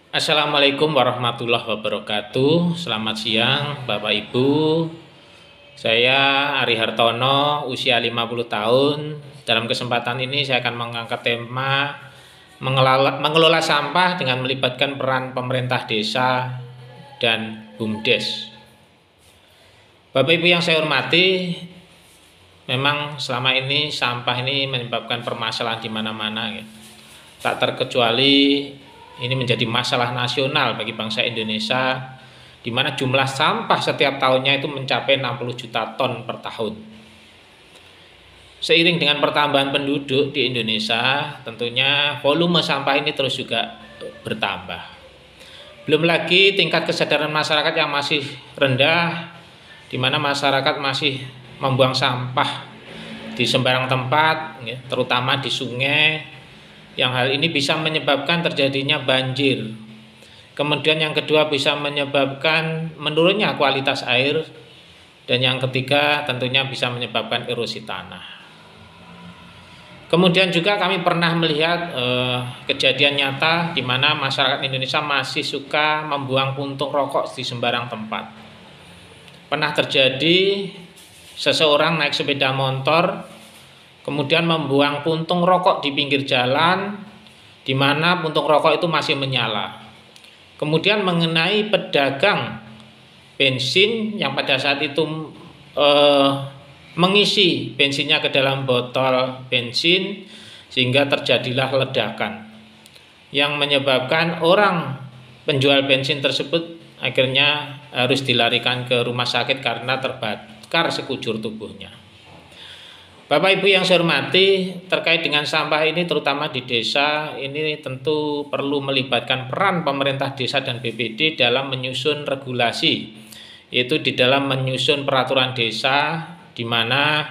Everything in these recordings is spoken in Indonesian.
Assalamualaikum warahmatullahi wabarakatuh. Selamat siang Bapak Ibu. Saya Ari Hartono, usia 50 tahun. Dalam kesempatan ini saya akan mengangkat tema mengelola sampah dengan melibatkan peran pemerintah desa dan BUMDes. Bapak Ibu yang saya hormati, memang selama ini sampah ini menyebabkan permasalahan di mana-mana ya. Tak terkecuali ini menjadi masalah nasional bagi bangsa Indonesia, di mana jumlah sampah setiap tahunnya itu mencapai 60 juta ton per tahun. Seiring dengan pertambahan penduduk di Indonesia, tentunya volume sampah ini terus juga bertambah. Belum lagi tingkat kesadaran masyarakat yang masih rendah, di mana masyarakat masih membuang sampah di sembarang tempat, terutama di sungai, yang hal ini bisa menyebabkan terjadinya banjir. Kemudian yang kedua bisa menyebabkan menurunnya kualitas air, dan yang ketiga tentunya bisa menyebabkan erosi tanah. Kemudian juga kami pernah melihat kejadian nyata di mana masyarakat Indonesia masih suka membuang puntung rokok di sembarang tempat. Pernah terjadi seseorang naik sepeda motor, kemudian membuang puntung rokok di pinggir jalan, di mana puntung rokok itu masih menyala. Kemudian mengenai pedagang bensin yang pada saat itu mengisi bensinnya ke dalam botol bensin, sehingga terjadilah ledakan yang menyebabkan orang penjual bensin tersebut akhirnya harus dilarikan ke rumah sakit karena terbakar sekujur tubuhnya. Bapak Ibu yang saya hormati, terkait dengan sampah ini terutama di desa, ini tentu perlu melibatkan peran pemerintah desa dan BPD dalam menyusun regulasi, yaitu di dalam menyusun peraturan desa, di mana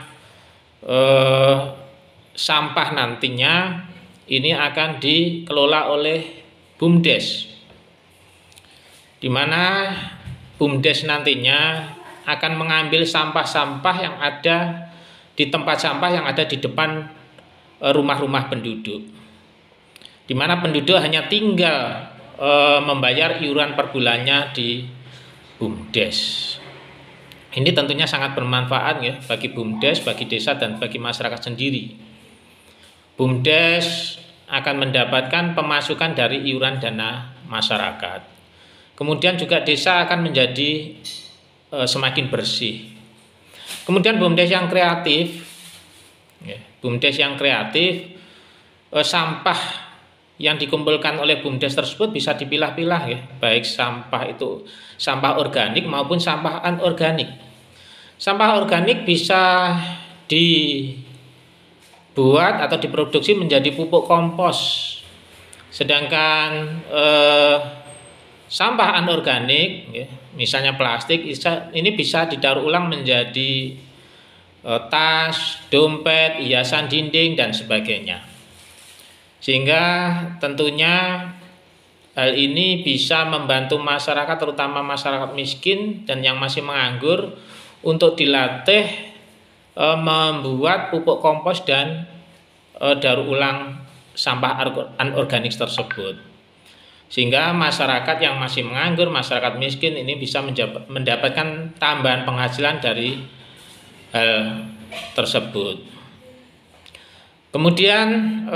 sampah nantinya ini akan dikelola oleh BUMDes, di mana BUMDes nantinya akan mengambil sampah-sampah yang ada di tempat sampah yang ada di depan rumah-rumah penduduk, di mana penduduk hanya tinggal membayar iuran per bulannya di BUMDes. Ini tentunya sangat bermanfaat ya bagi BUMDes, bagi desa dan bagi masyarakat sendiri. BUMDes akan mendapatkan pemasukan dari iuran dana masyarakat. Kemudian juga desa akan menjadi semakin bersih. Kemudian BUMDes yang kreatif, sampah yang dikumpulkan oleh BUMDes tersebut bisa dipilah-pilah ya, baik sampah itu sampah organik maupun sampah anorganik. Sampah organik bisa dibuat atau diproduksi menjadi pupuk kompos, sedangkan sampah anorganik, misalnya plastik, ini bisa didaur ulang menjadi tas, dompet, hiasan dinding, dan sebagainya. Sehingga tentunya hal ini bisa membantu masyarakat, terutama masyarakat miskin dan yang masih menganggur, untuk dilatih membuat pupuk kompos dan daur ulang sampah anorganik tersebut. Sehingga masyarakat yang masih menganggur, masyarakat miskin ini bisa mendapatkan tambahan penghasilan dari hal tersebut. Kemudian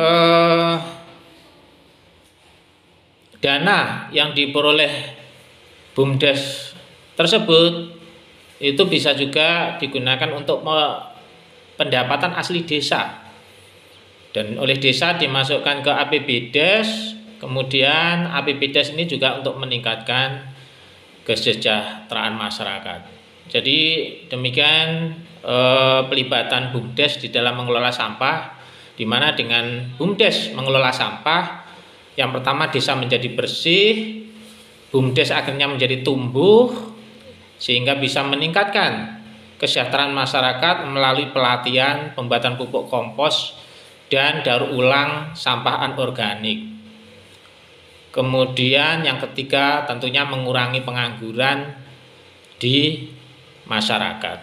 dana yang diperoleh BUMDes tersebut itu bisa juga digunakan untuk pendapatan asli desa, dan oleh desa dimasukkan ke APBDes. Kemudian APBDes ini juga untuk meningkatkan kesejahteraan masyarakat. Jadi demikian pelibatan BUMDes di dalam mengelola sampah, di mana dengan BUMDes mengelola sampah, yang pertama desa menjadi bersih, BUMDes akhirnya menjadi tumbuh, sehingga bisa meningkatkan kesejahteraan masyarakat melalui pelatihan pembuatan pupuk kompos dan daur ulang sampah anorganik. Kemudian yang ketiga tentunya mengurangi pengangguran di masyarakat.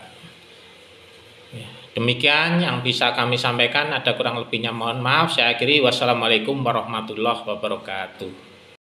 Demikian yang bisa kami sampaikan, ada kurang lebihnya mohon maaf. Saya akhiri, wassalamualaikum warahmatullahi wabarakatuh.